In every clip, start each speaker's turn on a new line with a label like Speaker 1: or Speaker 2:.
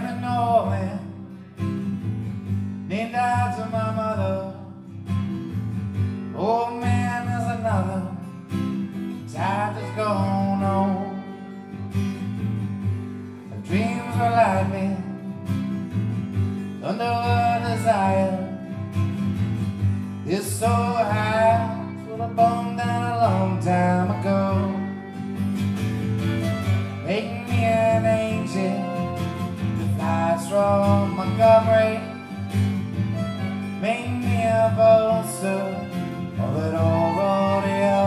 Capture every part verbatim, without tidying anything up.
Speaker 1: left me nowhere, named after my mother. Oh man, there's another tide that's gone on. The dreams were like me, under a desire. It's so high, would have burned down a long time ago. Make me an angel that flies from Montgomery. Make me a bolster of that old rodeo.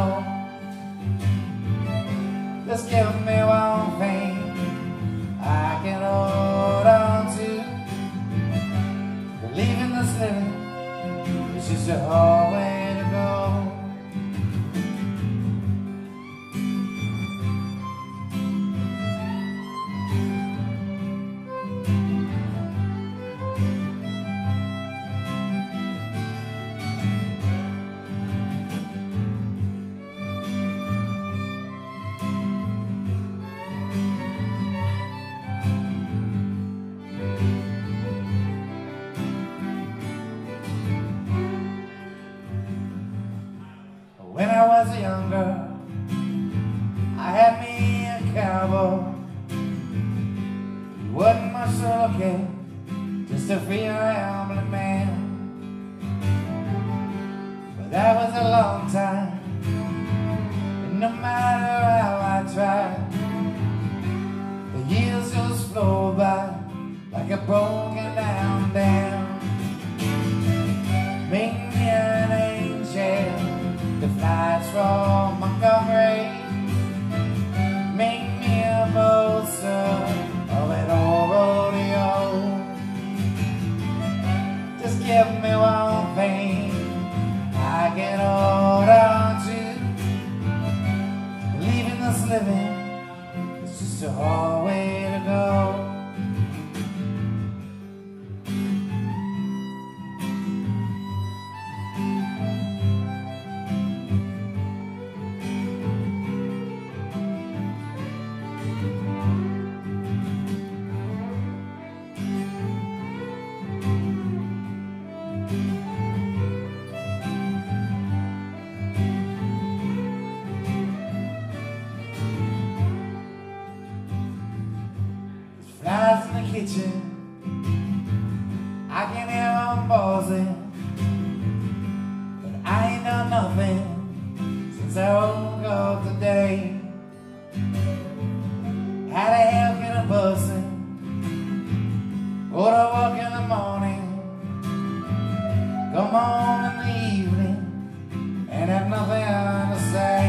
Speaker 1: Just give me one thing I can hold on to. Believing this living is just a hard way to go. When I was younger, I had me a cowboy. He wasn't much to look at, just a free rambling man. But that was a long time, and no matter how I tried, the years just flow by like a broken down dam. Make me an angel that flies from Montgomery. Make me a bolster of that old rodeo. Just give me one thing I can hold on to. Believing this living is just a hard way to go. Flies in the kitchen, I can hear them buzzing, but I ain't done nothing since I woke up today. How the hell can a person go to work in the morning, come home in the evening, and have nothing to say?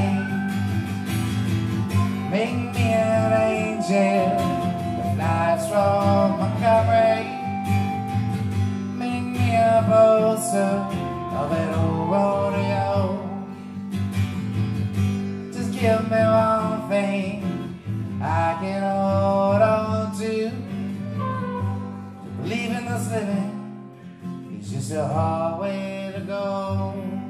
Speaker 1: Make me an angel flies from Montgomery. Make me a bolster of that old rodeo. Just give me one thing I can hold on to. To believe in this living is just a hard way to go.